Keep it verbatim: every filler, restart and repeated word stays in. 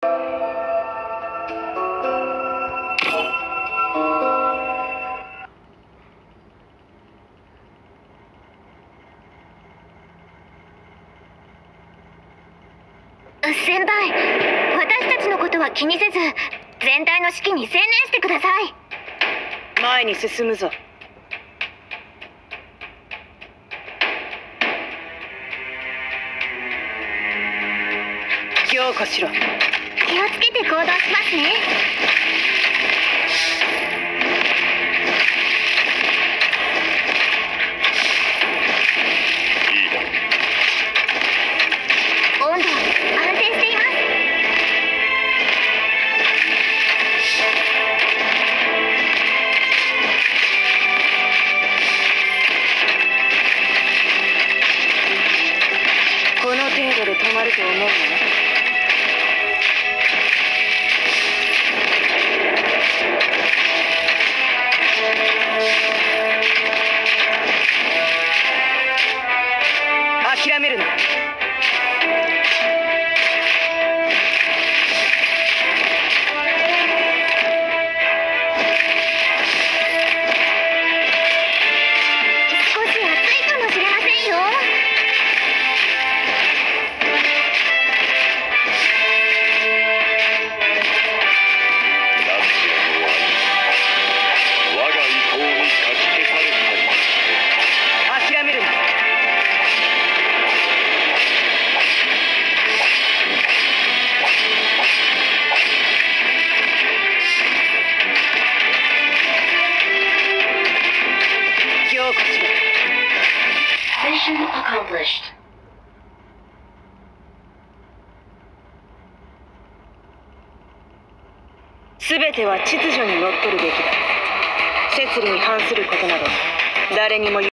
先輩、私たちのことは気にせず全体の指揮に専念してください。 前に進むぞ。強化しろ。 気をつけて行動しますね。温度安定しています。 この程度で止まると思うのね。諦めるな。 少し暑いかもしれませんよ。 諦めるな。強化しろ。 Mission accomplished. すべては秩序にのっとるべきだ。摂理に反することなど誰にも